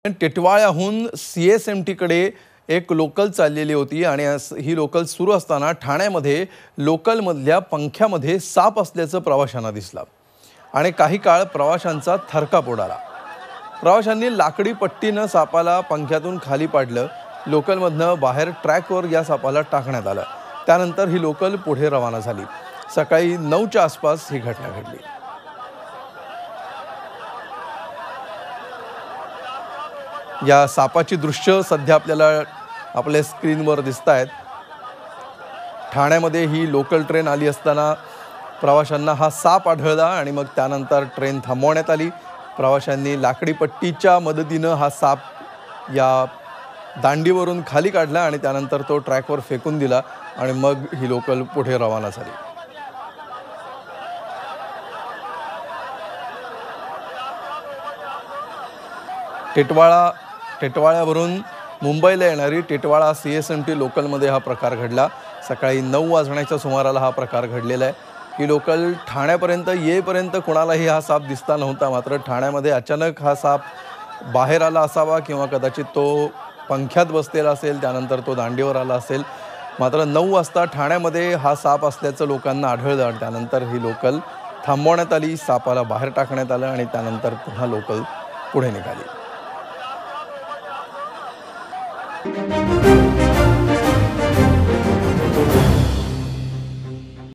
टिटवाळ्याहून CSMTकडे एक लोकल चाललेली होती आणि ही लोकल सुरू असताना ठाण्यामध्ये लोकलमधल्या पंख्यामध्ये साप असल्याचं प्रवाशांना दिसलं आणि काही काळ प्रवाशांचा थरकाप उडाला। प्रवाशांनी लाकडी पट्टीनं सापाला पंख्यातून खाली पाडलं। लोकलमधनं बाहेर ट्रॅकवर या सापाला टाकण्यात आलं। त्यानंतर ही लोकल पुढे रवाना झाली। सकाळी 9च्या आसपास ही घटना घडली। या सापाची दृश्य सध्या आपल्याला आपल्या स्क्रीनवर दिसतायत। ठाण्यामध्ये ही लोकल ट्रेन आली असताना प्रवाशांना हा साप आढळला आणि मग त्यानंतर ट्रेन थांबवण्यात आली। प्रवाशांनी लाकडी पट्टीच्या मदतीने हा साप या दांडीवरून खाली काढला आणि त्यानंतर तो ट्रॅकवर फेकून दिला आणि मग ही लोकल पुढे रवाना झाली। टिटवाळ्यावरून मुंबईला येणारी टिटवाळा CSMT लोकलमध्ये हा प्रकार घडला। सकाळी 9 वाजण्याच्या सुमाराला हा प्रकार घडलेला आहे। ही लोकल ठाण्यापर्यंत येईपर्यंत कोणालाही हा साप दिसता नव्हता। मात्र ठाण्यामध्ये अचानक हा साप बाहेर आला असावा किंवा कदाचित तो पंख्यात बसलेला असेल, त्यानंतर तो दांडीवर आला असेल। मात्र 9 वाजता ठाण्यामध्ये हा साप असल्याचं लोकांना आढळलं आणि त्यानंतर ही लोकल थांबवण्यात आली। सापाला बाहेर टाकण्यात आलं आणि त्यानंतर पुन्हा लोकल पुढे निघाली।